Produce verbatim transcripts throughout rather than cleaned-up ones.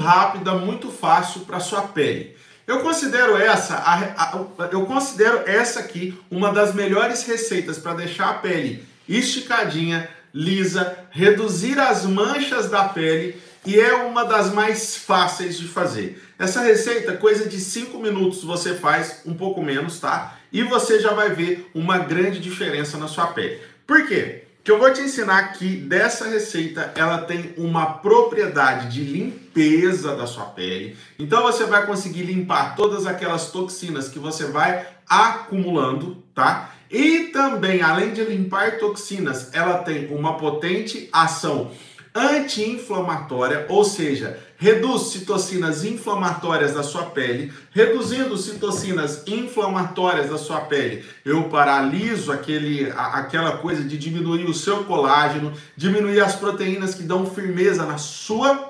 rápida, muito fácil para sua pele. Eu considero essa, a, a, eu considero essa aqui uma das melhores receitas para deixar a pele esticadinha, lisa, reduzir as manchas da pele e é uma das mais fáceis de fazer. Essa receita, coisa de cinco minutos você faz, um pouco menos, tá? E você já vai ver uma grande diferença na sua pele. Por quê? Que eu vou te ensinar aqui dessa receita, ela tem uma propriedade de limpeza da sua pele. Então você vai conseguir limpar todas aquelas toxinas que você vai acumulando, tá? E também, além de limpar toxinas, ela tem uma potente ação anti-inflamatória, ou seja, reduz citocinas inflamatórias da sua pele. Reduzindo citocinas inflamatórias da sua pele, eu paraliso aquele, a, aquela coisa de diminuir o seu colágeno, diminuir as proteínas que dão firmeza na sua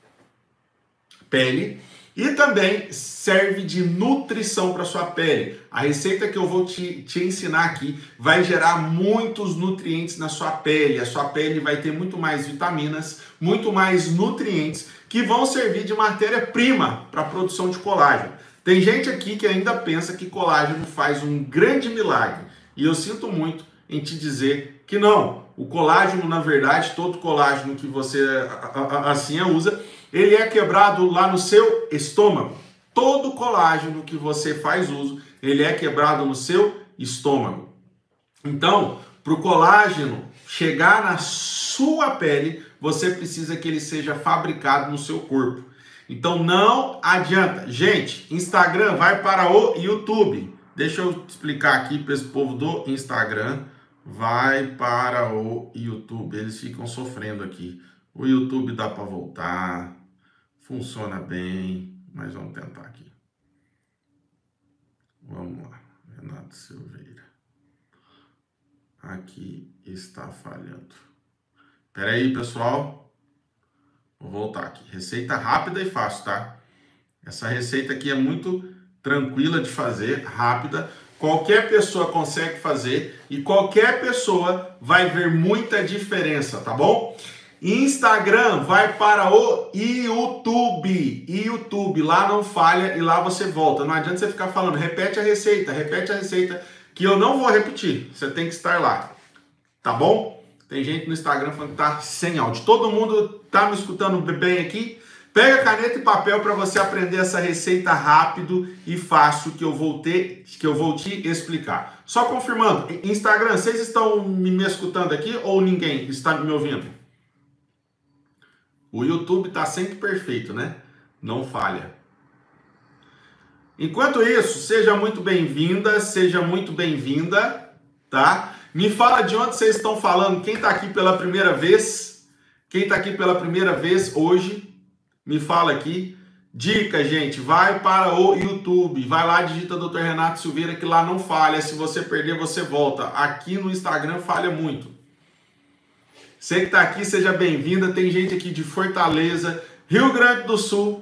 pele. E também serve de nutrição para sua pele. A receita que eu vou te, te ensinar aqui vai gerar muitos nutrientes na sua pele. A sua pele vai ter muito mais vitaminas, muito mais nutrientes que vão servir de matéria-prima para a produção de colágeno. Tem gente aqui que ainda pensa que colágeno faz um grande milagre. E eu sinto muito em te dizer que não. O colágeno, na verdade, todo colágeno que você assim usa, ele é quebrado lá no seu estômago. Todo colágeno que você faz uso, ele é quebrado no seu estômago. Então, para o colágeno chegar na sua pele, você precisa que ele seja fabricado no seu corpo. Então, não adianta. Gente, Instagram vai para o YouTube. Deixa eu explicar aqui para esse povo do Instagram. Vai para o YouTube. Eles ficam sofrendo aqui. O YouTube dá para voltar. Funciona bem, mas vamos tentar aqui. Vamos lá, Renato Silveira. Aqui está falhando. Espera aí, pessoal. Vou voltar aqui. Receita rápida e fácil, tá? Essa receita aqui é muito tranquila de fazer, rápida. Qualquer pessoa consegue fazer e qualquer pessoa vai ver muita diferença, tá bom? Instagram vai para o YouTube, YouTube, lá não falha e lá você volta. Não adianta você ficar falando, repete a receita, repete a receita, que eu não vou repetir, você tem que estar lá, tá bom? Tem gente no Instagram falando que tá sem áudio. Todo mundo tá me escutando bem aqui? Pega caneta e papel para você aprender essa receita rápido e fácil que eu vou ter, que eu vou te explicar. Só confirmando, Instagram, vocês estão me escutando aqui ou ninguém está me ouvindo? O YouTube está sempre perfeito, né? Não falha. Enquanto isso, seja muito bem-vinda, seja muito bem-vinda, tá? Me fala de onde vocês estão falando, quem está aqui pela primeira vez, quem está aqui pela primeira vez hoje, me fala aqui. Dica, gente, vai para o YouTube, vai lá, digita doutor Renato Silveira, que lá não falha, se você perder, você volta. Aqui no Instagram falha muito. Você que está aqui, seja bem-vinda. Tem gente aqui de Fortaleza, Rio Grande do Sul,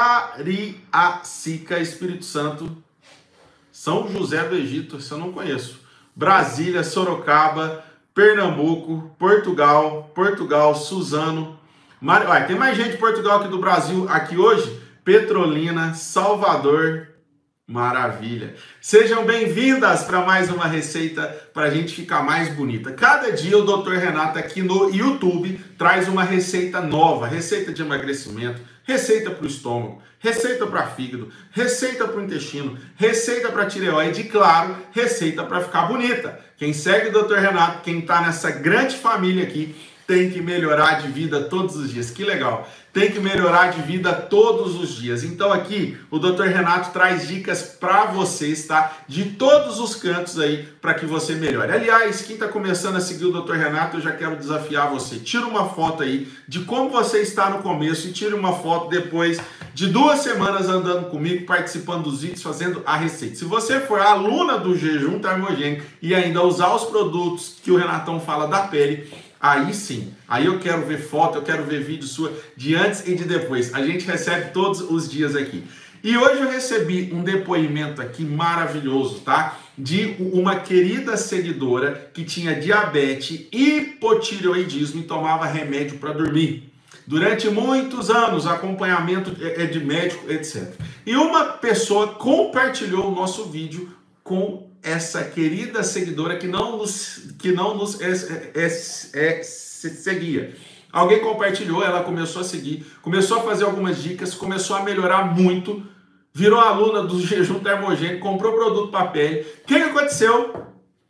Cariacica, Espírito Santo, São José do Egito, isso eu não conheço, Brasília, Sorocaba, Pernambuco, Portugal, Portugal, Suzano. Mar... Ué, tem mais gente de Portugal que do Brasil aqui hoje. Petrolina, Salvador. Maravilha! Sejam bem-vindas para mais uma receita para a gente ficar mais bonita. Cada dia o doutor Renato aqui no YouTube traz uma receita nova, receita de emagrecimento, receita para o estômago, receita para fígado, receita para o intestino, receita para tireoide e, claro, receita para ficar bonita. Quem segue o doutor Renato, quem está nessa grande família aqui, tem que melhorar de vida todos os dias. Que legal! Tem que melhorar de vida todos os dias. Então aqui o doutor Renato traz dicas para vocês, tá? De todos os cantos aí para que você melhore. Aliás, quem está começando a seguir o doutor Renato, eu já quero desafiar você. Tira uma foto aí de como você está no começo e tira uma foto depois de duas semanas andando comigo, participando dos vídeos, fazendo a receita. Se você for aluna do jejum termogênico e ainda usar os produtos que o Renatão fala da pele, aí sim, aí eu quero ver foto, eu quero ver vídeo sua de antes e de depois. A gente recebe todos os dias aqui. E hoje eu recebi um depoimento aqui maravilhoso, tá? De uma querida seguidora que tinha diabetes, hipotireoidismo e tomava remédio para dormir. durante muitos anos, acompanhamento de médico, etcétera. E uma pessoa compartilhou o nosso vídeo com essa querida seguidora que não nos, que não nos é, é, é, é, seguia. Alguém compartilhou, ela começou a seguir, começou a fazer algumas dicas, começou a melhorar muito, virou aluna do jejum termogênico, comprou produto para pele. O que, que aconteceu?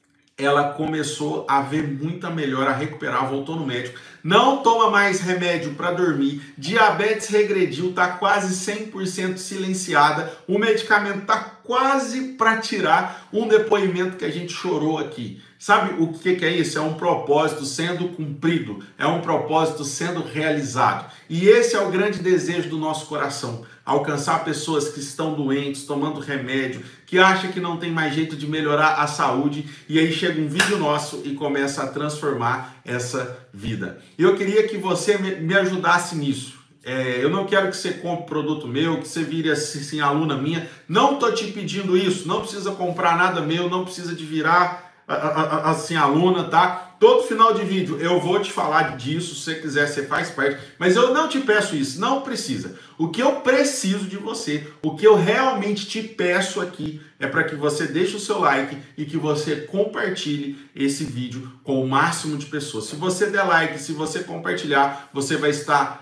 Ela começou a ver muita melhora, a recuperar, voltou no médico, não toma mais remédio para dormir, diabetes regrediu, está quase cem por cento silenciada, o medicamento está quase para tirar, um depoimento que a gente chorou aqui. Sabe o que, que é isso? É um propósito sendo cumprido, é um propósito sendo realizado. E esse é o grande desejo do nosso coração, alcançar pessoas que estão doentes, tomando remédio, que acham que não tem mais jeito de melhorar a saúde, e aí chega um vídeo nosso e começa a transformar essa vida. E eu queria que você me ajudasse nisso. É, eu não quero que você compre produto meu, que você vire assim, aluna minha. Não estou te pedindo isso, não precisa comprar nada meu, não precisa de virar assim, aluna, tá? Todo final de vídeo eu vou te falar disso, se você quiser, você faz parte, mas eu não te peço isso, não precisa. O que eu preciso de você, o que eu realmente te peço aqui é para que você deixe o seu like e que você compartilhe esse vídeo com o máximo de pessoas. Se você der like, se você compartilhar, você vai estar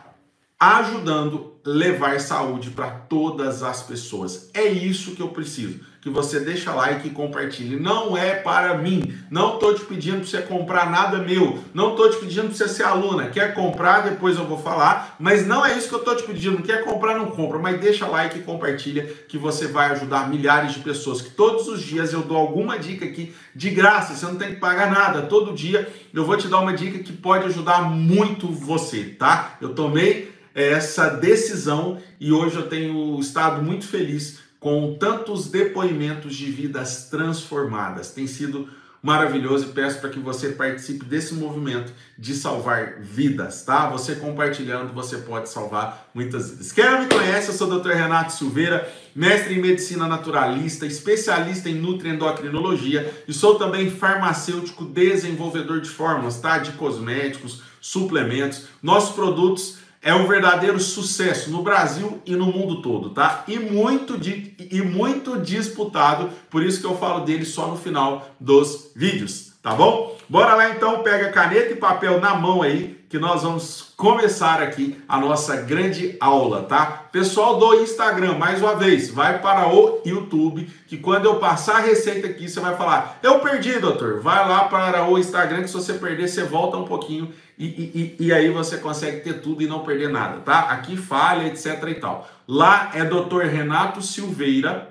ajudando a levar saúde para todas as pessoas. É isso que eu preciso, que você deixa like e compartilhe. Não é para mim, não estou te pedindo para você comprar nada meu, não estou te pedindo para você ser aluna. Quer comprar, depois eu vou falar, mas não é isso que eu estou te pedindo. Quer comprar, não compra, mas deixa like e compartilha, que você vai ajudar milhares de pessoas, que todos os dias eu dou alguma dica aqui de graça, você não tem que pagar nada. Todo dia eu vou te dar uma dica que pode ajudar muito você, tá? Eu tomei essa decisão e hoje eu tenho estado muito feliz com tantos depoimentos de vidas transformadas. Tem sido maravilhoso e peço para que você participe desse movimento de salvar vidas, tá? Você compartilhando, você pode salvar muitas vidas. Quem não me conhece, eu sou o doutor Renato Silveira, mestre em medicina naturalista, especialista em nutriendocrinologia e sou também farmacêutico desenvolvedor de fórmulas, tá? De cosméticos, suplementos. Nossos produtos é um verdadeiro sucesso no Brasil e no mundo todo, tá? E muito, di e muito disputado, por isso que eu falo dele só no final dos vídeos, tá bom? Bora lá então, pega caneta e papel na mão aí, que nós vamos começar aqui a nossa grande aula, tá? Pessoal do Instagram, mais uma vez, vai para o YouTube, que quando eu passar a receita aqui, você vai falar, eu perdi, doutor. Vai lá para o Instagram, que se você perder, você volta um pouquinho e, e, e aí você consegue ter tudo e não perder nada, tá? Aqui falha, etc e tal. Lá é doutor Renato Silveira.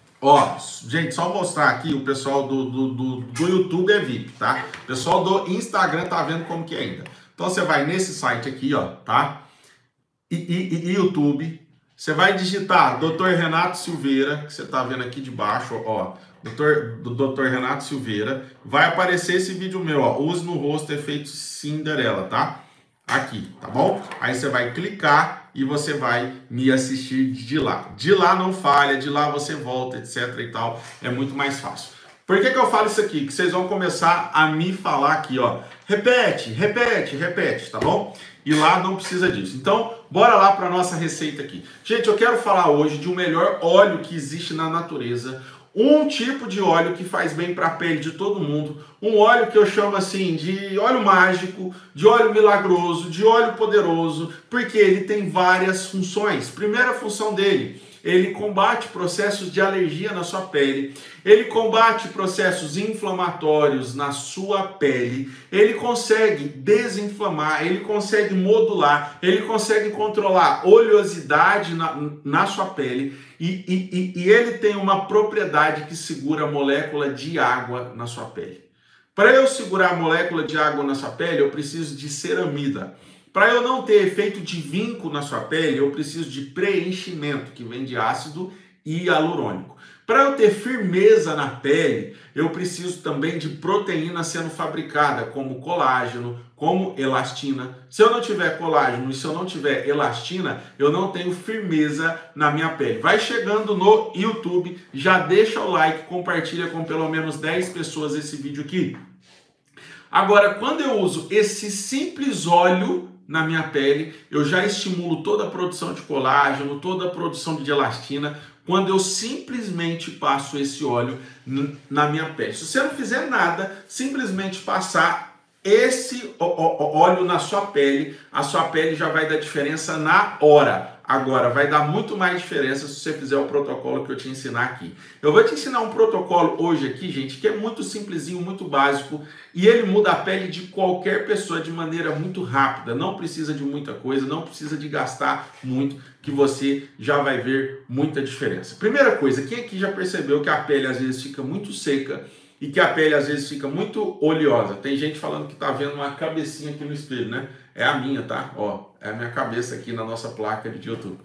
Ó, gente, só mostrar aqui, o pessoal do, do, do, do YouTube é V I P, tá? O pessoal do Instagram tá vendo como que é ainda. Então você vai nesse site aqui, ó, tá? E, e, e YouTube, você vai digitar doutor Renato Silveira, que você tá vendo aqui de baixo, ó, doutor, do doutor Renato Silveira, vai aparecer esse vídeo meu, ó, use no rosto efeito Cinderela, tá? Aqui, tá bom? Aí você vai clicar e você vai me assistir de lá. De lá não falha, de lá você volta, etc e tal, é muito mais fácil. Por que que eu falo isso aqui? Que vocês vão começar a me falar aqui, ó. Repete, repete, repete, tá bom? E lá não precisa disso. Então, bora lá para nossa receita aqui. Gente, eu quero falar hoje de um melhor óleo que existe na natureza. Um tipo de óleo que faz bem para a pele de todo mundo. Um óleo que eu chamo assim de óleo mágico, de óleo milagroso, de óleo poderoso, porque ele tem várias funções. Primeira função dele, ele combate processos de alergia na sua pele, ele combate processos inflamatórios na sua pele, ele consegue desinflamar, ele consegue modular, ele consegue controlar oleosidade na, na sua pele e, e, e ele tem uma propriedade que segura a molécula de água na sua pele. Para eu segurar a molécula de água na sua pele, eu preciso de ceramida. Para eu não ter efeito de vinco na sua pele, eu preciso de preenchimento, que vem de ácido hialurônico. Para eu ter firmeza na pele, eu preciso também de proteína sendo fabricada, como colágeno, como elastina. Se eu não tiver colágeno e se eu não tiver elastina, eu não tenho firmeza na minha pele. Vai chegando no YouTube, já deixa o like, compartilha com pelo menos dez pessoas esse vídeo aqui. Agora, quando eu uso esse simples óleo, na minha pele, eu já estimulo toda a produção de colágeno, toda a produção de elastina, quando eu simplesmente passo esse óleo na minha pele. Se você não fizer nada, simplesmente passar esse óleo na sua pele, a sua pele já vai dar diferença na hora. Agora, vai dar muito mais diferença se você fizer o protocolo que eu te ensinar aqui. Eu vou te ensinar um protocolo hoje aqui, gente, que é muito simplesinho, muito básico, e ele muda a pele de qualquer pessoa de maneira muito rápida. Não precisa de muita coisa, não precisa de gastar muito, que você já vai ver muita diferença. Primeira coisa, quem aqui já percebeu que a pele às vezes fica muito seca e que a pele às vezes fica muito oleosa? Tem gente falando que tá vendo uma cabecinha aqui no espelho, né? É a minha, tá? Ó, é a minha cabeça aqui na nossa placa de YouTube.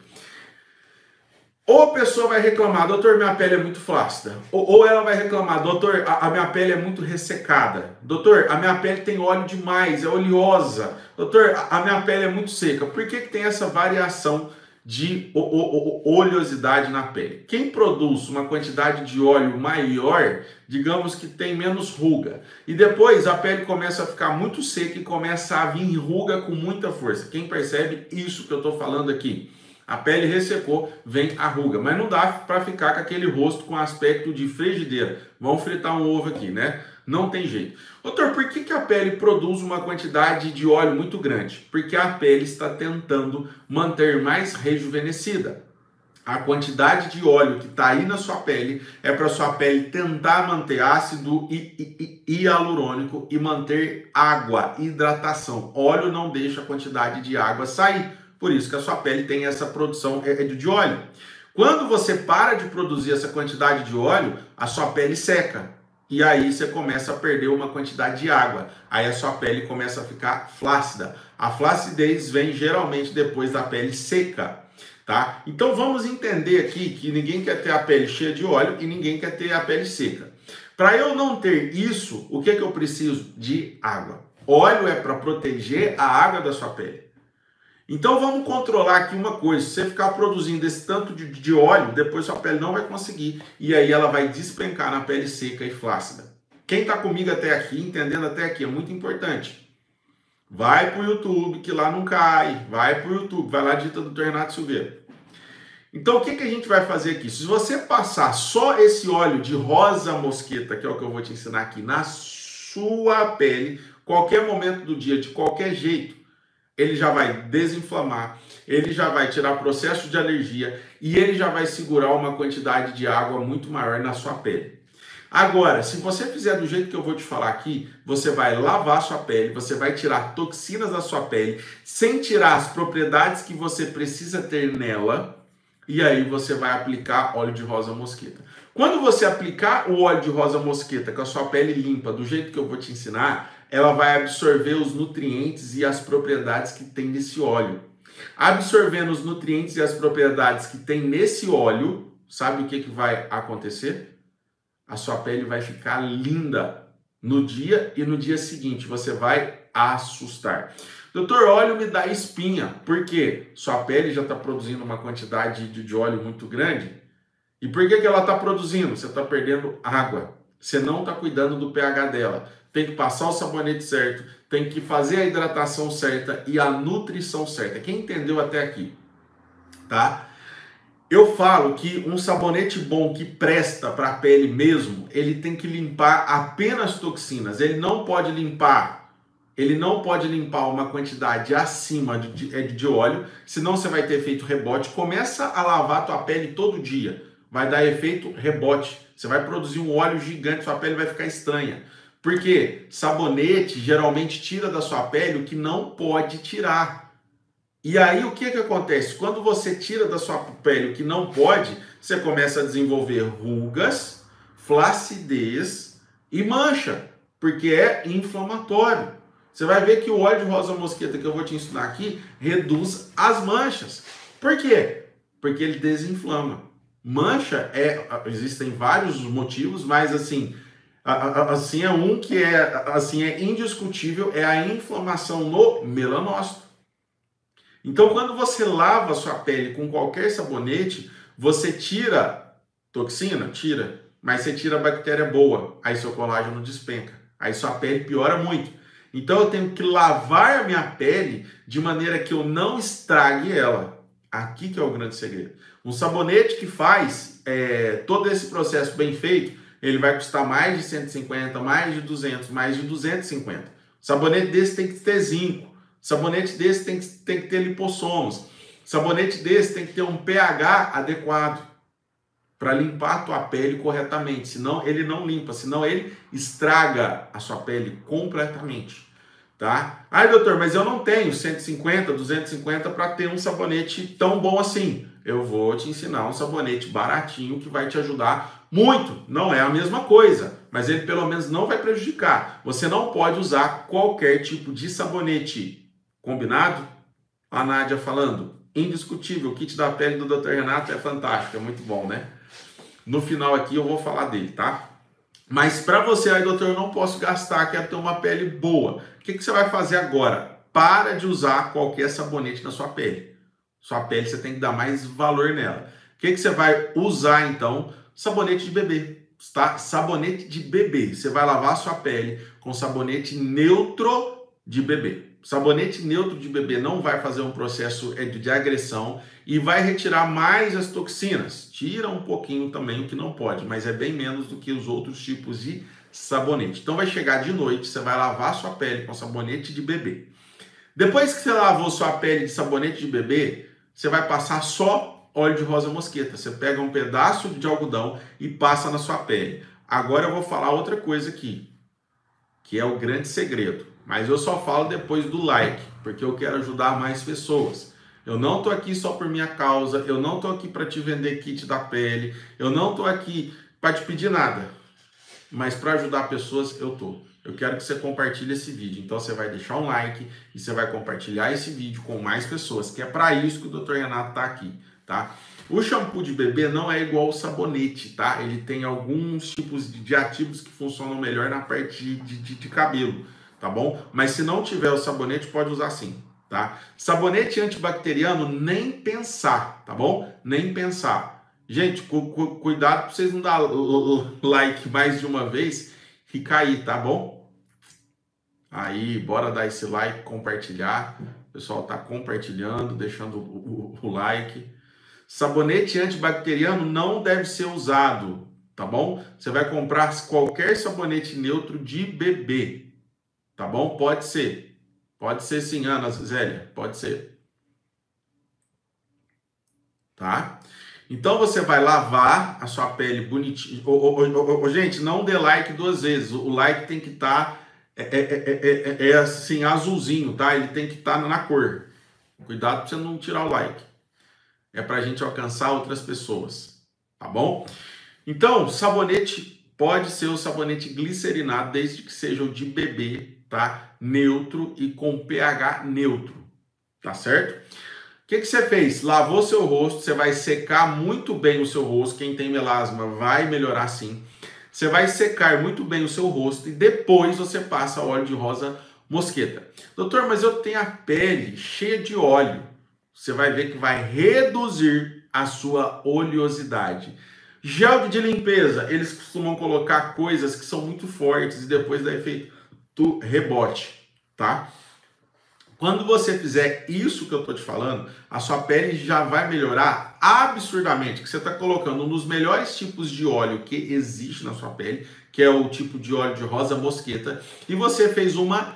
Ou a pessoa vai reclamar, doutor, minha pele é muito flácida. Ou, ou ela vai reclamar, doutor, a, a minha pele é muito ressecada. Doutor, a minha pele tem óleo demais, é oleosa. Doutor, a, a minha pele é muito seca. Por que que tem essa variação de o, o, o, oleosidade na pele? Quem produz uma quantidade de óleo maior, digamos que tem menos ruga, e depois a pele começa a ficar muito seca e começa a vir ruga com muita força. Quem percebe isso que eu estou falando aqui? A pele ressecou, vem a ruga, mas não dá para ficar com aquele rosto com aspecto de frigideira. Vamos fritar um ovo aqui, né? Não tem jeito. Doutor, por que que a pele produz uma quantidade de óleo muito grande? Porque a pele está tentando manter mais rejuvenescida. A quantidade de óleo que está aí na sua pele é para sua pele tentar manter ácido hialurônico e manter água, hidratação. Óleo não deixa a quantidade de água sair. Por isso que a sua pele tem essa produção de óleo. Quando você para de produzir essa quantidade de óleo, a sua pele seca. E aí você começa a perder uma quantidade de água. Aí a sua pele começa a ficar flácida. A flacidez vem geralmente depois da pele seca, tá? Então vamos entender aqui que ninguém quer ter a pele cheia de óleo e ninguém quer ter a pele seca. Para eu não ter isso, o que que eu preciso? De água. Óleo é para proteger a água da sua pele. Então vamos controlar aqui uma coisa, se você ficar produzindo esse tanto de, de óleo, depois sua pele não vai conseguir, e aí ela vai despencar na pele seca e flácida. Quem está comigo até aqui, entendendo até aqui, é muito importante. Vai para o YouTube, que lá não cai, vai para o YouTube, vai lá, digita doutor Renato Silveira. Então o que, que a gente vai fazer aqui? Se você passar só esse óleo de rosa mosqueta, que é o que eu vou te ensinar aqui, na sua pele, qualquer momento do dia, de qualquer jeito, ele já vai desinflamar, ele já vai tirar processo de alergia e ele já vai segurar uma quantidade de água muito maior na sua pele. Agora, se você fizer do jeito que eu vou te falar aqui, você vai lavar a sua pele, você vai tirar toxinas da sua pele, sem tirar as propriedades que você precisa ter nela, e aí você vai aplicar óleo de rosa mosqueta. Quando você aplicar o óleo de rosa mosqueta com a sua pele limpa, do jeito que eu vou te ensinar, ela vai absorver os nutrientes e as propriedades que tem nesse óleo. Absorvendo os nutrientes e as propriedades que tem nesse óleo, sabe o que que vai acontecer? A sua pele vai ficar linda no dia e no dia seguinte. Você vai assustar. Doutor, óleo me dá espinha. Por quê? Sua pele já está produzindo uma quantidade de, de óleo muito grande. E por que que ela está produzindo? Você está perdendo água. Você não está cuidando do pH dela. Tem que passar o sabonete certo, tem que fazer a hidratação certa e a nutrição certa. Quem entendeu até aqui, tá? Eu falo que um sabonete bom que presta para a pele mesmo, ele tem que limpar apenas toxinas. Ele não pode limpar, ele não pode limpar uma quantidade acima de, de, de óleo, senão você vai ter efeito rebote. Começa a lavar a tua pele todo dia, vai dar efeito rebote. Você vai produzir um óleo gigante, sua pele vai ficar estranha. Porque sabonete geralmente tira da sua pele o que não pode tirar. E aí o que que acontece? Quando você tira da sua pele o que não pode, você começa a desenvolver rugas, flacidez e mancha, porque é inflamatório. Você vai ver que o óleo de rosa mosqueta que eu vou te ensinar aqui reduz as manchas. Por quê? Porque ele desinflama. Mancha, é, existem vários motivos, mas assim... Assim é um que é, assim, é indiscutível, é a inflamação no melanócito. Então, quando você lava a sua pele com qualquer sabonete, você tira toxina? Tira. Mas você tira bactéria boa, aí seu colágeno despenca. Aí sua pele piora muito. Então eu tenho que lavar a minha pele de maneira que eu não estrague ela. Aqui que é o grande segredo. Um sabonete que faz é, todo esse processo bem feito, ele vai custar mais de cento e cinquenta, mais de duzentos, mais de duzentos e cinquenta. Sabonete desse tem que ter zinco. Sabonete desse tem que, tem que ter lipossomos. Sabonete desse tem que ter um pH adequado para limpar a tua pele corretamente. Senão ele não limpa, senão ele estraga a sua pele completamente. Tá? Ai, doutor, mas eu não tenho cento e cinquenta, duzentos e cinquenta para ter um sabonete tão bom assim. Eu vou te ensinar um sabonete baratinho que vai te ajudar muito. Não é a mesma coisa, mas ele pelo menos não vai prejudicar. Você não pode usar qualquer tipo de sabonete. Combinado? A Nádia falando. Indiscutível, o kit da pele do doutor Renato é fantástico, é muito bom, né? No final aqui eu vou falar dele, tá? Mas para você aí, doutor, eu não posso gastar, quero ter uma pele boa. O que, que você vai fazer agora? Para de usar qualquer sabonete na sua pele. Sua pele você tem que dar mais valor nela. O que, que você vai usar então? Sabonete de bebê, tá? Sabonete de bebê. Você vai lavar a sua pele com sabonete neutro de bebê. Sabonete neutro de bebê não vai fazer um processo de agressão e vai retirar mais as toxinas. Tira um pouquinho também o que não pode, mas é bem menos do que os outros tipos de sabonete. Então vai chegar de noite, você vai lavar sua pele com sabonete de bebê. Depois que você lavou sua pele de sabonete de bebê, você vai passar só óleo de rosa mosqueta. Você pega um pedaço de algodão e passa na sua pele. Agora eu vou falar outra coisa aqui, que é o grande segredo. Mas eu só falo depois do like, porque eu quero ajudar mais pessoas. Eu não estou aqui só por minha causa, eu não estou aqui para te vender kit da pele, eu não estou aqui para te pedir nada, mas para ajudar pessoas eu estou. Eu quero que você compartilhe esse vídeo, então você vai deixar um like e você vai compartilhar esse vídeo com mais pessoas, que é para isso que o doutor Renato está aqui, tá? O shampoo de bebê não é igual ao sabonete, tá? Ele tem alguns tipos de ativos que funcionam melhor na parte de, de, de cabelo. Tá bom? Mas se não tiver o sabonete, pode usar sim, tá? Sabonete antibacteriano, nem pensar, tá bom? Nem pensar. Gente, cu cu cuidado para vocês não dar like mais de uma vez e cair, tá bom? Aí, bora dar esse like, compartilhar. O pessoal tá compartilhando, deixando o, o, o like. Sabonete antibacteriano não deve ser usado, tá bom? Você vai comprar qualquer sabonete neutro de bebê. Tá bom? Pode ser. Pode ser sim, Ana Zélia. Pode ser. Tá? Então você vai lavar a sua pele bonitinho. Ô, ô, ô, ô, gente, não dê like duas vezes. O like tem que estar tá, é, é, é, é, é assim, azulzinho, tá? Ele tem que estar tá na cor. Cuidado para você não tirar o like. É para a gente alcançar outras pessoas. Tá bom? Então, sabonete pode ser o sabonete glicerinado, desde que seja o de bebê, tá? Neutro e com pH neutro, tá certo? O que, que você fez? Lavou seu rosto, você vai secar muito bem o seu rosto. Quem tem melasma vai melhorar sim. Você vai secar muito bem o seu rosto e depois você passa óleo de rosa mosqueta. Doutor, mas eu tenho a pele cheia de óleo. Você vai ver que vai reduzir a sua oleosidade. Gel de limpeza, eles costumam colocar coisas que são muito fortes e depois dá efeito do rebote, tá? Quando você fizer isso que eu tô te falando, a sua pele já vai melhorar absurdamente, que você está colocando um dos melhores tipos de óleo que existe na sua pele, que é o tipo de óleo de rosa mosqueta, e você fez uma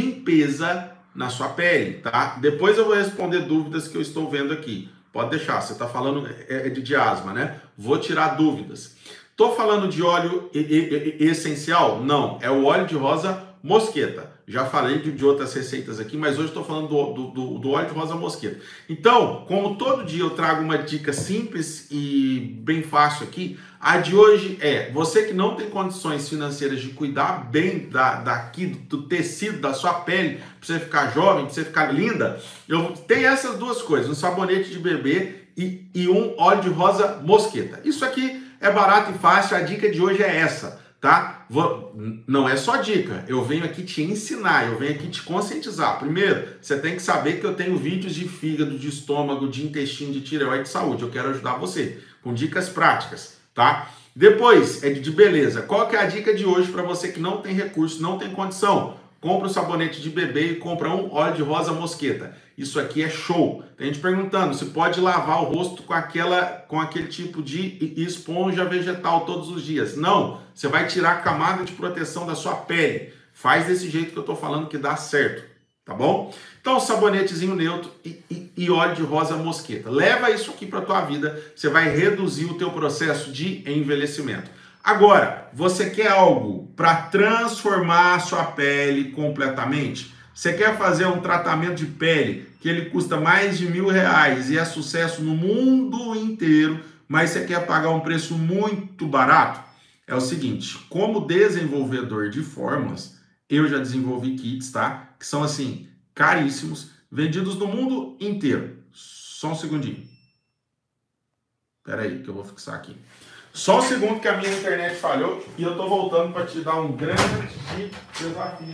limpeza na sua pele, tá? Depois eu vou responder dúvidas que eu estou vendo aqui. Pode deixar, você está falando é de, de asma, né? Vou tirar dúvidas. Tô falando de óleo e, e, e, essencial? Não, é o óleo de rosa mosqueta. Já falei de, de outras receitas aqui, mas hoje estou falando do, do, do óleo de rosa mosqueta. Então, como todo dia eu trago uma dica simples e bem fácil aqui, a de hoje é, você que não tem condições financeiras de cuidar bem da, daqui, do, do tecido, da sua pele, para você ficar jovem, para você ficar linda, eu tenho essas duas coisas, um sabonete de bebê e, e um óleo de rosa mosqueta. Isso aqui é barato e fácil, a dica de hoje é essa. Tá? Vou... Não é só dica, eu venho aqui te ensinar, eu venho aqui te conscientizar. Primeiro, você tem que saber que eu tenho vídeos de fígado, de estômago, de intestino, de tireoide, de saúde. Eu quero ajudar você com dicas práticas, tá? Depois, é de beleza. Qual que é a dica de hoje para você que não tem recurso, não tem condição? compra o sabonete de bebê e compra um óleo de rosa mosqueta. Isso aqui é show. Tem gente perguntando se pode lavar o rosto com, aquela, com aquele tipo de esponja vegetal todos os dias. Não, você vai tirar a camada de proteção da sua pele. Faz desse jeito que eu estou falando que dá certo, tá bom? Então, sabonetezinho neutro e, e, e óleo de rosa mosqueta. Leva isso aqui para a tua vida, você vai reduzir o teu processo de envelhecimento. Agora, você quer algo para transformar a sua pele completamente? Você quer fazer um tratamento de pele que ele custa mais de mil reais e é sucesso no mundo inteiro, mas você quer pagar um preço muito barato? É o seguinte, como desenvolvedor de fórmulas, eu já desenvolvi kits, tá? Que são assim, caríssimos, vendidos no mundo inteiro. Só um segundinho. Espera aí que eu vou fixar aqui. Só um segundo que a minha internet falhou e eu tô voltando para te dar um grande desafio.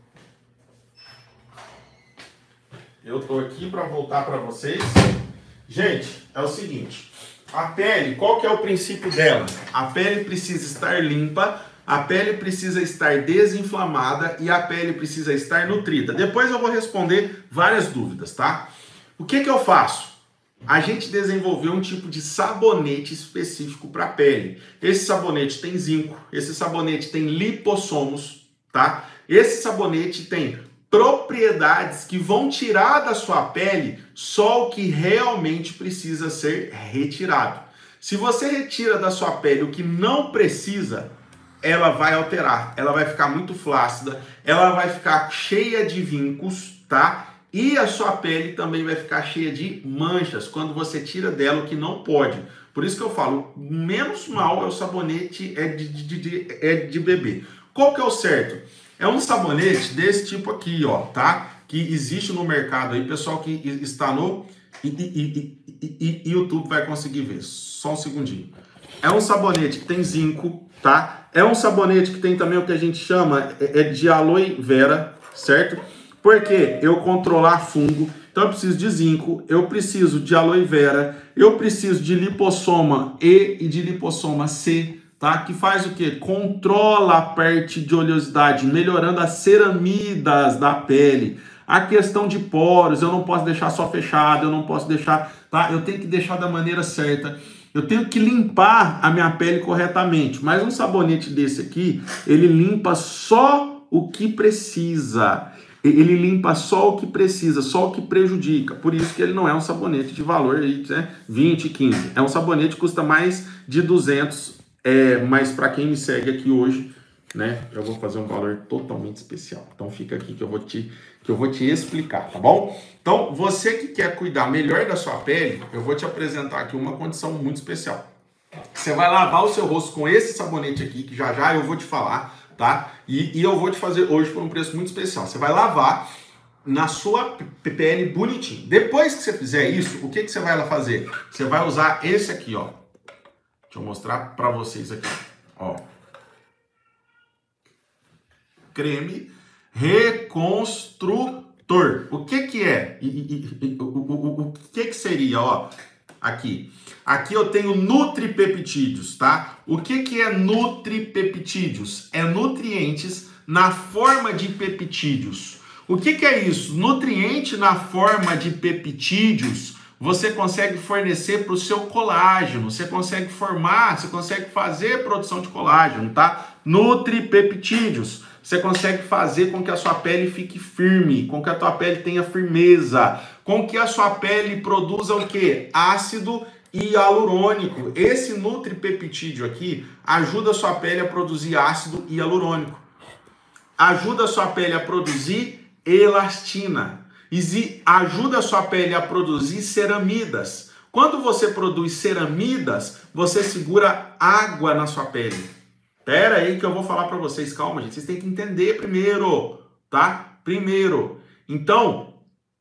Eu tô aqui para voltar para vocês. Gente, é o seguinte, a pele, qual que é o princípio dela? A pele precisa estar limpa, a pele precisa estar desinflamada e a pele precisa estar nutrida. Depois eu vou responder várias dúvidas, tá? O que que eu faço? A gente desenvolveu um tipo de sabonete específico para a pele. Esse sabonete tem zinco, esse sabonete tem lipossomos, tá? Esse sabonete tem propriedades que vão tirar da sua pele só o que realmente precisa ser retirado. Se você retira da sua pele o que não precisa, ela vai alterar, ela vai ficar muito flácida, ela vai ficar cheia de vincos, tá? E a sua pele também vai ficar cheia de manchas quando você tira dela o que não pode. Por isso que eu falo, menos mal é o sabonete é de, de, de, é de bebê. Qual que é o certo? É um sabonete desse tipo aqui, ó, tá? Que existe no mercado aí, pessoal que está no e, e, e, e, YouTube vai conseguir ver. Só um segundinho. É um sabonete que tem zinco, tá? É um sabonete que tem também o que a gente chama é de aloe vera, certo? Porque eu controlar fungo, então eu preciso de zinco, eu preciso de aloe vera, eu preciso de lipossoma E e de lipossoma C, tá? Que faz o quê? Controla a parte de oleosidade, melhorando as ceramidas da pele. A questão de poros, eu não posso deixar só fechado, eu não posso deixar, tá? Eu tenho que deixar da maneira certa. Eu tenho que limpar a minha pele corretamente. Mas um sabonete desse aqui, ele limpa só o que precisa. Ele limpa só o que precisa, só o que prejudica. Por isso que ele não é um sabonete de valor aí, né, vinte, quinze. É um sabonete que custa mais de duzentos, é, mas para quem me segue aqui hoje, né, eu vou fazer um valor totalmente especial. Então fica aqui que eu vou te, que eu vou te explicar, tá bom? Então, você que quer cuidar melhor da sua pele, eu vou te apresentar aqui uma condição muito especial. Você vai lavar o seu rosto com esse sabonete aqui, que já já eu vou te falar, tá? E, e eu vou te fazer hoje por um preço muito especial. Você vai lavar na sua pele bonitinho. Depois que você fizer isso, o que, que você vai lá fazer? Você vai usar esse aqui, ó. Deixa eu mostrar pra vocês aqui, ó. Creme reconstrutor. O que que é? E, e, e, o, o, o, o que que seria, ó? Aqui. Aqui eu tenho nutripeptídeos, tá? O que que é nutripeptídeos? É nutrientes na forma de peptídeos. O que que é isso? Nutriente na forma de peptídeos, você consegue fornecer para o seu colágeno, você consegue formar, você consegue fazer produção de colágeno, tá? Nutripeptídeos. Você consegue fazer com que a sua pele fique firme, com que a tua pele tenha firmeza, com que a sua pele produza o quê? Ácido hialurônico. Esse nutripeptídeo aqui ajuda a sua pele a produzir ácido hialurônico. Ajuda a sua pele a produzir elastina. E ajuda a sua pele a produzir ceramidas. Quando você produz ceramidas, você segura água na sua pele. Pera aí que eu vou falar para vocês. Calma, gente. Vocês têm que entender primeiro, tá? Primeiro. Então,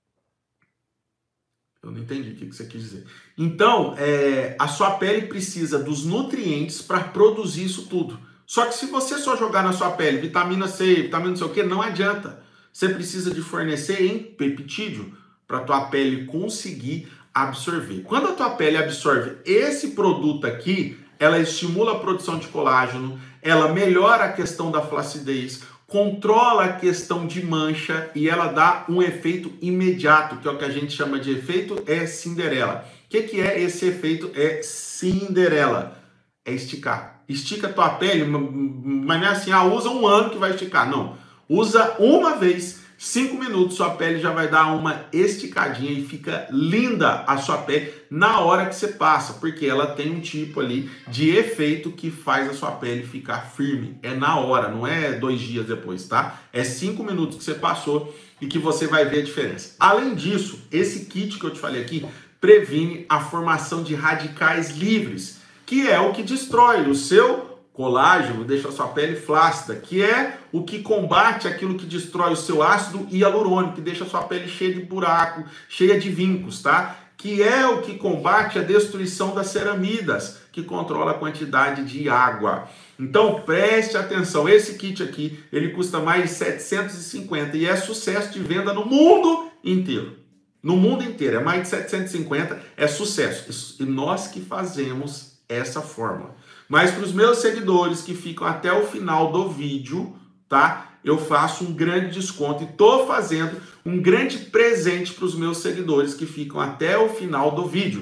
eu não entendi o que você quis dizer. Então, é, a sua pele precisa dos nutrientes para produzir isso tudo. Só que se você só jogar na sua pele vitamina C, vitamina não sei o que, não adianta. Você precisa de fornecer em peptídeo para a tua pele conseguir absorver. Quando a tua pele absorve esse produto aqui, ela estimula a produção de colágeno, ela melhora a questão da flacidez. controla a questão de mancha e ela dá um efeito imediato, que é o que a gente chama de efeito é Cinderela. O que, que é esse efeito é Cinderela? É esticar. Estica a tua pele, mas não é assim, ah, usa um ano que vai esticar. Não. Usa uma vez, cinco minutos, sua pele já vai dar uma esticadinha e fica linda a sua pele na hora que você passa, porque ela tem um tipo ali de efeito que faz a sua pele ficar firme. É na hora, não é dois dias depois, tá? É cinco minutos que você passou e que você vai ver a diferença. Além disso, esse kit que eu te falei aqui previne a formação de radicais livres, que é o que destrói o seu colágeno, deixa a sua pele flácida, que é o que combate aquilo que destrói o seu ácido hialurônico, que deixa a sua pele cheia de buraco, cheia de vincos, tá? Que é o que combate a destruição das ceramidas, que controla a quantidade de água. Então preste atenção, esse kit aqui, ele custa mais de setecentos e cinquenta e é sucesso de venda no mundo inteiro. No mundo inteiro, é mais de setecentos e cinquenta, é sucesso. E nós que fazemos essa fórmula. Mas para os meus seguidores que ficam até o final do vídeo, tá? Eu faço um grande desconto e estou fazendo um grande presente para os meus seguidores que ficam até o final do vídeo.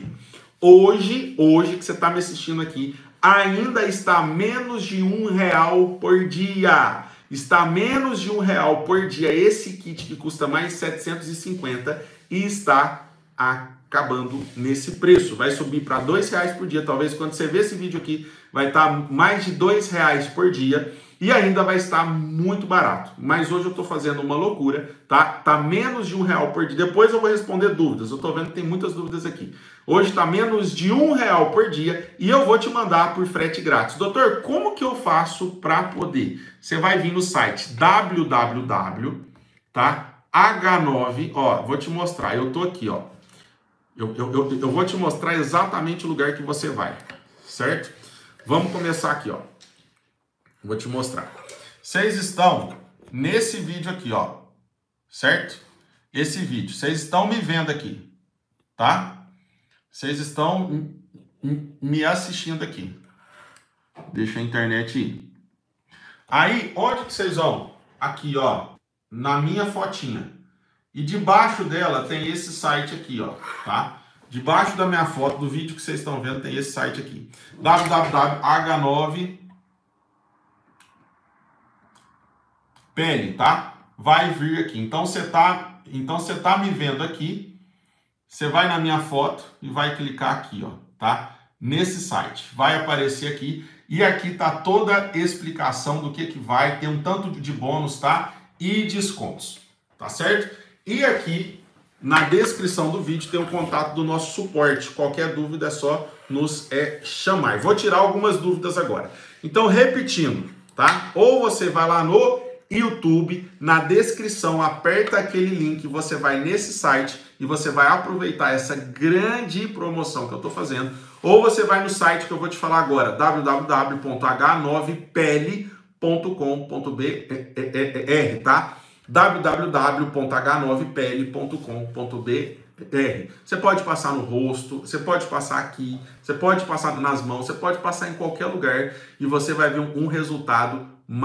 Hoje, hoje que você está me assistindo aqui, ainda está menos de um real por dia. Está menos de um real por dia esse kit que custa mais de setecentos e cinquenta e está acabando nesse preço. Vai subir para dois reais por dia. Talvez quando você ver esse vídeo aqui, vai estar mais de dois reais por dia. E ainda vai estar muito barato. Mas hoje eu estou fazendo uma loucura, tá? Tá menos de um real por dia. Depois eu vou responder dúvidas. Eu estou vendo que tem muitas dúvidas aqui. Hoje está menos de um real por dia e eu vou te mandar por frete grátis. Doutor, como que eu faço para poder? Você vai vir no site w w w, tá? H nove, ó, vou te mostrar. Eu tô aqui, ó. Eu, eu, eu, eu vou te mostrar exatamente o lugar que você vai, certo? Vamos começar aqui, ó. Vou te mostrar. Vocês estão nesse vídeo aqui, ó. Certo? Esse vídeo. Vocês estão me vendo aqui, tá? Vocês estão me assistindo aqui. Deixa a internet ir. Aí, onde que vocês vão? Aqui, ó. Na minha fotinha. E debaixo dela tem esse site aqui, ó. Tá? Debaixo da minha foto, do vídeo que vocês estão vendo, tem esse site aqui. w w w ponto h nove pele, tá? Vai vir aqui. Então você tá, então você tá me vendo aqui. Você vai na minha foto e vai clicar aqui, ó, tá? Nesse site. Vai aparecer aqui e aqui tá toda a explicação do que que vai, tem um tanto de bônus, tá? E descontos, tá certo? E aqui na descrição do vídeo tem o contato do nosso suporte. Qualquer dúvida é só nos é, chamar. Vou tirar algumas dúvidas agora. Então, repetindo, tá? Ou você vai lá no YouTube, na descrição, aperta aquele link, você vai nesse site e você vai aproveitar essa grande promoção que eu estou fazendo, ou você vai no site que eu vou te falar agora, w w w ponto h nove pele ponto com ponto b r, tá? w w w ponto h nove pele ponto com ponto b r. Você pode passar no rosto, você pode passar aqui, você pode passar nas mãos, você pode passar em qualquer lugar e você vai ver um resultado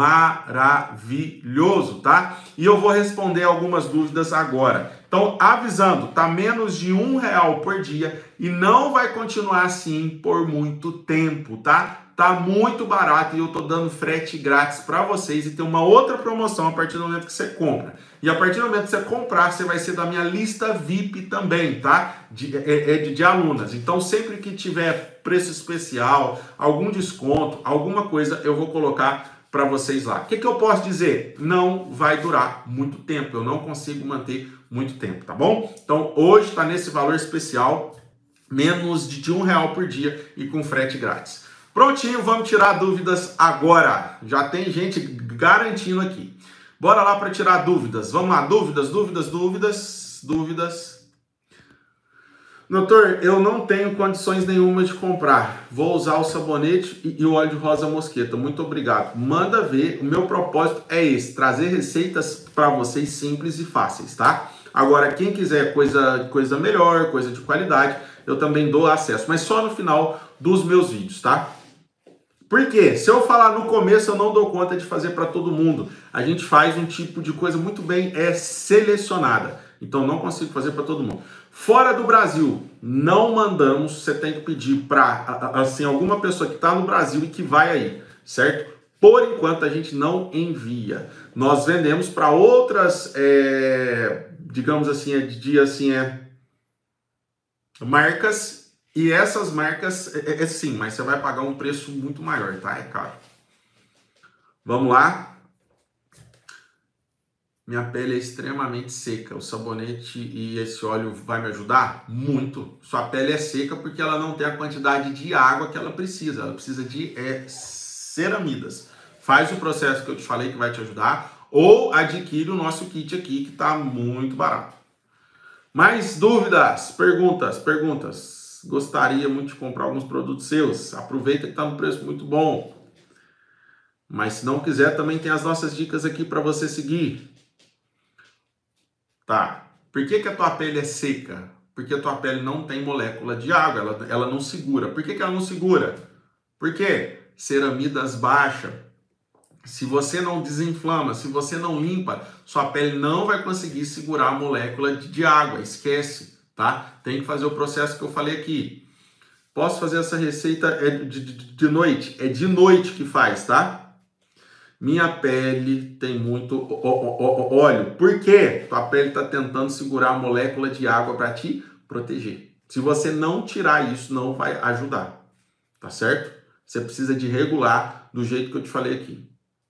maravilhoso, tá? E eu vou responder algumas dúvidas agora. Então, avisando, tá menos de um real por dia e não vai continuar assim por muito tempo, tá? Tá muito barato e eu tô dando frete grátis para vocês e tem uma outra promoção a partir do momento que você compra. E a partir do momento que você comprar, você vai ser da minha lista V I P também, tá? De, é, de, de alunas. Então, sempre que tiver preço especial, algum desconto, alguma coisa, eu vou colocar para vocês lá. O que, que eu posso dizer? Não vai durar muito tempo. Eu não consigo manter muito tempo, tá bom? Então, hoje está nesse valor especial, menos de um real por dia e com frete grátis. Prontinho, vamos tirar dúvidas agora. Já tem gente garantindo aqui. Bora lá para tirar dúvidas. Vamos lá, dúvidas, dúvidas, dúvidas, dúvidas. Doutor, eu não tenho condições nenhuma de comprar. Vou usar o sabonete e o óleo de rosa mosqueta. Muito obrigado. Manda ver. O meu propósito é esse, trazer receitas para vocês simples e fáceis, tá? Agora, quem quiser coisa, coisa melhor, coisa de qualidade, eu também dou acesso, mas só no final dos meus vídeos, tá? Por quê? Se eu falar no começo, eu não dou conta de fazer para todo mundo. A gente faz um tipo de coisa muito bem é selecionada. Então, não consigo fazer para todo mundo. Fora do Brasil, não mandamos. Você tem que pedir para assim, alguma pessoa que está no Brasil e que vai aí, certo? Por enquanto, a gente não envia. Nós vendemos para outras, é, digamos assim, é, de, assim, é, marcas. E essas marcas, é, é sim, mas você vai pagar um preço muito maior, tá? É caro. Vamos lá. Minha pele é extremamente seca. O sabonete e esse óleo vai me ajudar? Muito. Sua pele é seca porque ela não tem a quantidade de água que ela precisa. Ela precisa de é, ceramidas. Faz o processo que eu te falei que vai te ajudar. Ou adquire o nosso kit aqui que está muito barato. Mais dúvidas? Perguntas? Perguntas? Gostaria muito de comprar alguns produtos seus. Aproveita que está no preço muito bom. Mas se não quiser, também tem as nossas dicas aqui para você seguir. Tá. Por que que a tua pele é seca? Porque a tua pele não tem molécula de água. Ela, ela não segura. Por que que ela não segura? Por quê? Ceramidas baixas. Se você não desinflama, se você não limpa, sua pele não vai conseguir segurar a molécula de, de água. Esquece. Tá? Tem que fazer o processo que eu falei aqui. Posso fazer essa receita é de, de, de noite? É de noite que faz, tá? Minha pele tem muito óleo. Por quê? Tua pele está tentando segurar a molécula de água para te proteger. Se você não tirar isso, não vai ajudar. Tá certo? Você precisa de regular do jeito que eu te falei aqui.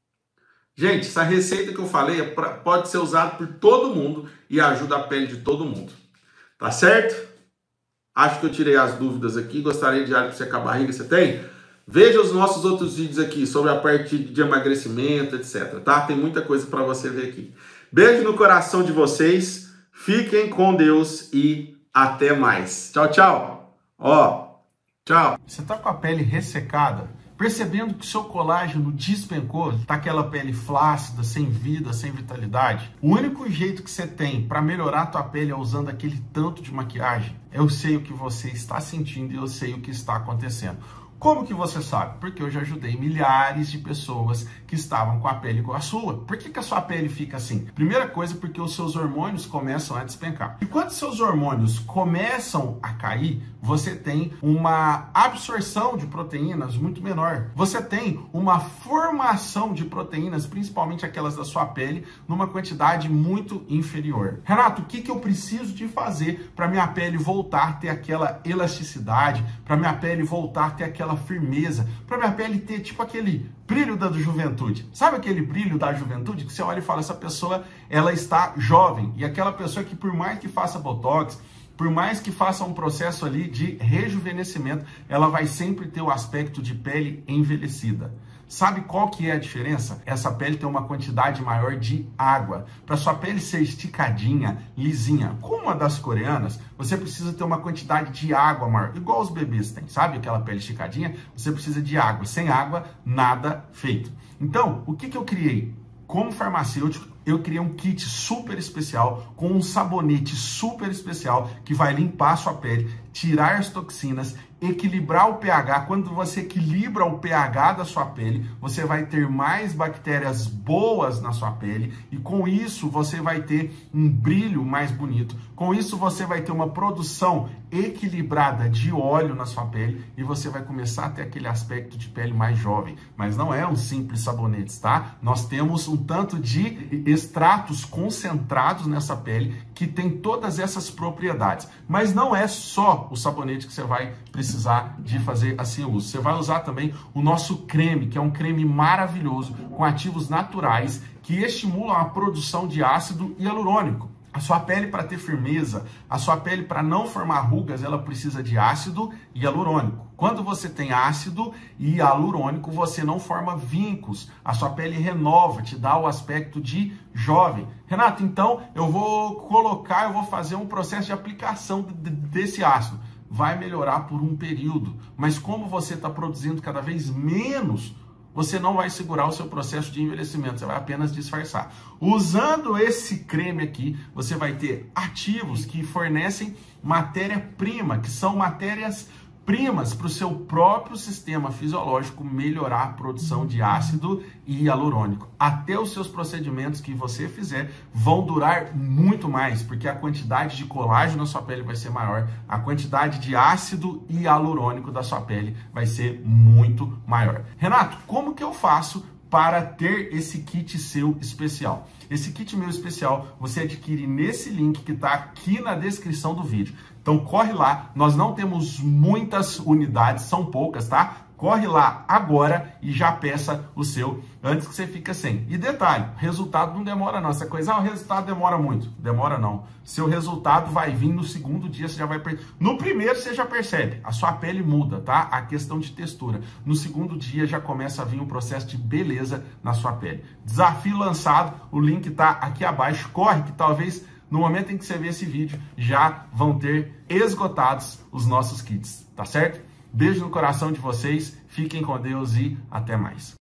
Gente, essa receita que eu falei é pra, pode ser usada por todo mundo e ajuda a pele de todo mundo. Tá certo? Acho que eu tirei as dúvidas aqui. Gostaria de alho secar a barriga. Você tem? Veja os nossos outros vídeos aqui sobre a parte de emagrecimento, etcétera. Tá? Tem muita coisa para você ver aqui. Beijo no coração de vocês. Fiquem com Deus e até mais. Tchau, tchau. Ó, tchau. Você tá com a pele ressecada? Percebendo que o seu colágeno despencou, tá aquela pele flácida, sem vida, sem vitalidade? O único jeito que você tem para melhorar a tua pele é usando aquele tanto de maquiagem. Eu sei o que você está sentindo e eu sei o que está acontecendo. Como que você sabe? Porque eu já ajudei milhares de pessoas que estavam com a pele igual a sua. Por que que a sua pele fica assim? Primeira coisa, porque os seus hormônios começam a despencar. E quando seus hormônios começam a cair, você tem uma absorção de proteínas muito menor. Você tem uma formação de proteínas, principalmente aquelas da sua pele, numa quantidade muito inferior. Renato, o que que eu preciso de fazer para minha pele voltar a ter aquela elasticidade, para minha pele voltar a ter aquela firmeza, para minha pele ter tipo aquele brilho da juventude? Sabe aquele brilho da juventude que você olha e fala, essa pessoa, ela está jovem. E aquela pessoa que por mais que faça botox, por mais que faça um processo ali de rejuvenescimento, ela vai sempre ter o aspecto de pele envelhecida. Sabe qual que é a diferença? Essa pele tem uma quantidade maior de água. Para sua pele ser esticadinha, lisinha, como a das coreanas, você precisa ter uma quantidade de água maior, igual os bebês têm, sabe? Aquela pele esticadinha, você precisa de água. Sem água, nada feito. Então, o que que eu criei? Como farmacêutico, eu criei um kit super especial com um sabonete super especial que vai limpar a sua pele, tirar as toxinas, equilibrar o pH. Quando você equilibra o pH da sua pele, você vai ter mais bactérias boas na sua pele e com isso você vai ter um brilho mais bonito. Com isso você vai ter uma produção equilibrada de óleo na sua pele e você vai começar a ter aquele aspecto de pele mais jovem. Mas não é um simples sabonete, tá? Nós temos um tanto de extratos concentrados nessa pele que tem todas essas propriedades. Mas não é só o sabonete que você vai precisar de fazer assim uso. Você vai usar também o nosso creme, que é um creme maravilhoso com ativos naturais que estimulam a produção de ácido hialurônico. A sua pele, para ter firmeza, a sua pele, para não formar rugas, ela precisa de ácido hialurônico. Quando você tem ácido hialurônico, você não forma vincos. A sua pele renova, te dá o aspecto de jovem. Renato, então eu vou colocar, eu vou fazer um processo de aplicação desse ácido. Vai melhorar por um período. Mas como você está produzindo cada vez menos, você não vai segurar o seu processo de envelhecimento, você vai apenas disfarçar. Usando esse creme aqui, você vai ter ativos que fornecem matéria-prima, que são matérias primas para o seu próprio sistema fisiológico melhorar a produção de ácido hialurônico. Até os seus procedimentos que você fizer vão durar muito mais, porque a quantidade de colágeno na sua pele vai ser maior, a quantidade de ácido hialurônico da sua pele vai ser muito maior. Renato, como que eu faço para ter esse kit seu especial? Esse kit meu especial você adquire nesse link que está aqui na descrição do vídeo. Então corre lá, nós não temos muitas unidades, são poucas, tá? Corre lá agora e já peça o seu antes que você fique sem. E detalhe, resultado não demora não. Essa coisa, ah, o resultado demora muito. Demora não. Seu resultado vai vir no segundo dia, você já vai perceber. No primeiro você já percebe, a sua pele muda, tá? A questão de textura. No segundo dia já começa a vir um processo de beleza na sua pele. Desafio lançado, o link tá aqui abaixo. Corre que talvez no momento em que você ver esse vídeo já vão ter esgotados os nossos kits, tá certo? Beijo no coração de vocês, fiquem com Deus e até mais.